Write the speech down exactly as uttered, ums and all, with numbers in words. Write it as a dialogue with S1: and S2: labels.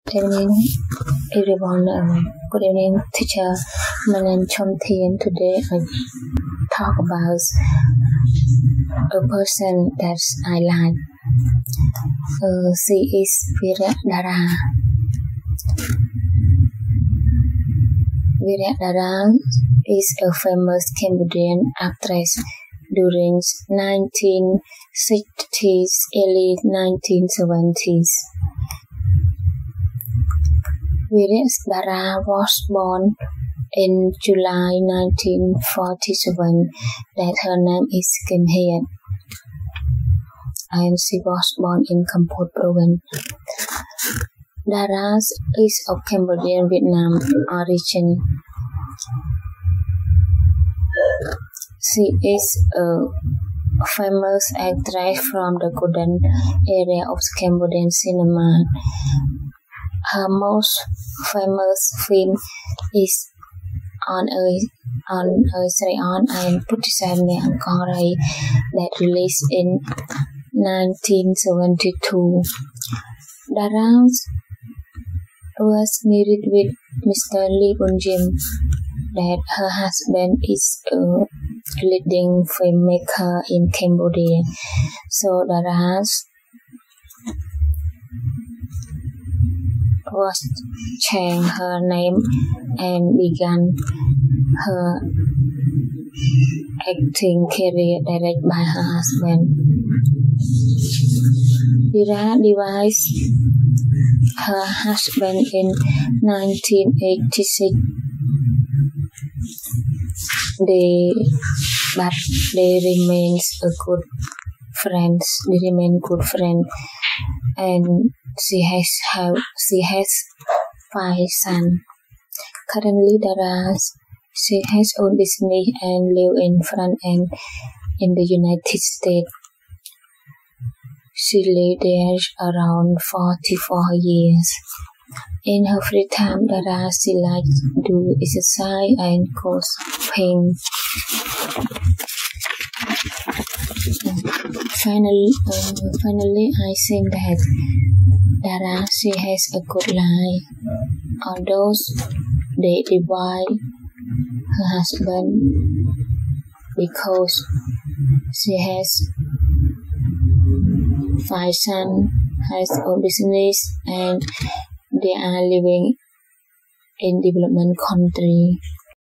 S1: Good evening, everyone. Um, good evening, teacher. My name is Chom Thien. Today I talk about a person that I like. Uh, she is Virya Dara. Virya Dara is a famous Cambodian actress during nineteen sixties, early nineteen seventies. Virya Dara was born in July nineteen forty-seven. That her name is Kim Hiet, and she was born in Kampot province. Dara is of Cambodian Vietnam origin. She is a famous actress from the golden area of Cambodian cinema. Her most famous film is On a On a Sray On and Putisam Ne Angkong Rai that released in nineteen seventy-two. Dara was married with Mister Lee Bun Jim. That her husband is a leading filmmaker in Cambodia. So Dara was changed her name and began her acting career directed by her husband. Dara divorced her husband in nineteen eighty-six. They, but they remain a good friends. They remain good friends, and she has have she has five sons. Currently, Dara she has own business and live in France and in the United States. She lived there around forty-four years. In her free time, Dara she likes do exercise and cosplay. Finally, uh, finally, I think that Dara she has a good life. Although they divide her husband because she has five sons, has own business, and they are living in development country.